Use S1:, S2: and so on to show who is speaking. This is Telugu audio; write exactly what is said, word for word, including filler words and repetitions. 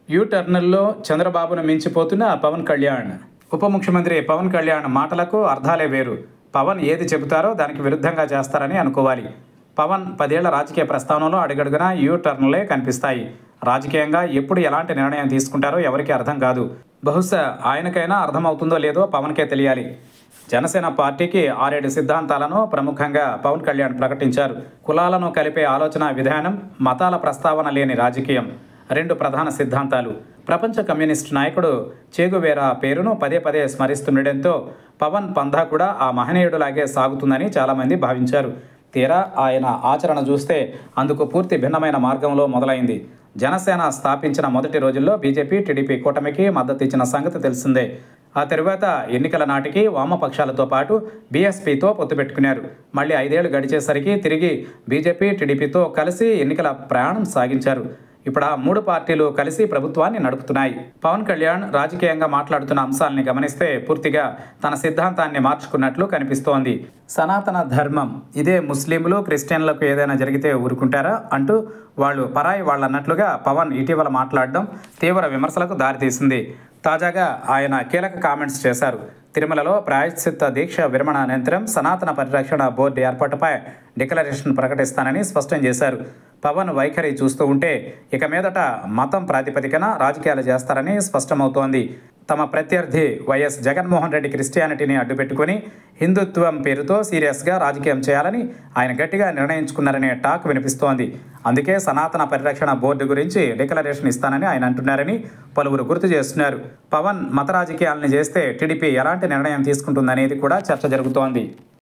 S1: యూ టర్నుల్లో చంద్రబాబును మించిపోతున్న పవన్ కళ్యాణ్. ఉప ముఖ్యమంత్రి పవన్ కళ్యాణ్ మాటలకు అర్థాలే వేరు. పవన్ ఏది చెబుతారో దానికి విరుద్ధంగా చేస్తారని అనుకోవాలి. పవన్ పదేళ్ల రాజకీయ ప్రస్థానంలో అడుగడుగునా యూ టర్న్లే కనిపిస్తాయి. రాజకీయంగా ఎప్పుడు ఎలాంటి నిర్ణయం తీసుకుంటారో ఎవరికీ అర్థం కాదు. బహుశా ఆయనకైనా అర్థమవుతుందో లేదో పవన్కే తెలియాలి. జనసేన పార్టీకి ఆరేడు సిద్ధాంతాలను ప్రముఖంగా పవన్ కళ్యాణ్ ప్రకటించారు. కులాలను కలిపే ఆలోచన విధానం, మతాల ప్రస్తావన లేని రాజకీయం రెండు ప్రధాన సిద్ధాంతాలు. ప్రపంచ కమ్యూనిస్టు నాయకుడు చేగువేరా పేరును పదే పదే స్మరిస్తుండటంతో పవన్ పంథా కూడా ఆ మహనీయుడులాగే సాగుతుందని చాలామంది భావించారు. తీరా ఆయన ఆచరణ చూస్తే అందుకు పూర్తి భిన్నమైన మార్గంలో మొదలైంది. జనసేన స్థాపించిన మొదటి రోజుల్లో బీజేపీ, టీడీపీ కూటమికి మద్దతు ఇచ్చిన సంగతి తెలిసిందే. ఆ తరువాత ఎన్నికల నాటికి వామపక్షాలతో పాటు బీఎస్పీతో పొత్తు పెట్టుకున్నారు. మళ్ళీ ఐదేళ్లు గడిచేసరికి తిరిగి బీజేపీ, టీడీపీతో కలిసి ఎన్నికల ప్రయాణం సాగించారు. ఇప్పుడు ఆ మూడు పార్టీలు కలిసి ప్రభుత్వాన్ని నడుపుతున్నాయి. పవన్ కళ్యాణ్ రాజకీయంగా మాట్లాడుతున్న అంశాలని గమనిస్తే పూర్తిగా తన సిద్ధాంతాన్ని మార్చుకున్నట్లు కనిపిస్తోంది. సనాతన ధర్మం ఇదే ముస్లింలు, క్రిస్టియన్లకు ఏదైనా జరిగితే ఊరుకుంటారా అంటూ వాళ్ళు పరాయి వాళ్ళన్నట్లుగా పవన్ ఇటీవల మాట్లాడడం తీవ్ర విమర్శలకు దారితీసింది. తాజాగా ఆయన కీలక కామెంట్స్ చేశారు. తిరుమలలో ప్రాయశ్చిత్త దీక్ష విరమణ అనంతరం సనాతన పరిరక్షణ బోర్డు ఏర్పాటుపై డిక్లరేషన్ ప్రకటిస్తానని స్పష్టం చేశారు. పవన్ వైఖరి చూస్తూ ఉంటే ఇక మీదట మతం ప్రాతిపదికన రాజకీయాలు చేస్తారని స్పష్టమవుతోంది. తమ ప్రత్యర్థి వైఎస్ జగన్మోహన్ రెడ్డి క్రిస్టియానిటీని అడ్డుపెట్టుకుని హిందుత్వం పేరుతో సీరియస్గా రాజకీయం చేయాలని ఆయన గట్టిగా నిర్ణయించుకున్నారనే టాక్ వినిపిస్తోంది. అందుకే సనాతన పరిరక్షణ బోర్డు గురించి డిక్లరేషన్ ఇస్తానని ఆయన అంటున్నారని పలువురు గుర్తు చేస్తున్నారు. పవన్ మత రాజకీయాలను చేస్తే టీడీపీ ఎలాంటి నిర్ణయం తీసుకుంటుందనేది కూడా చర్చ జరుగుతోంది.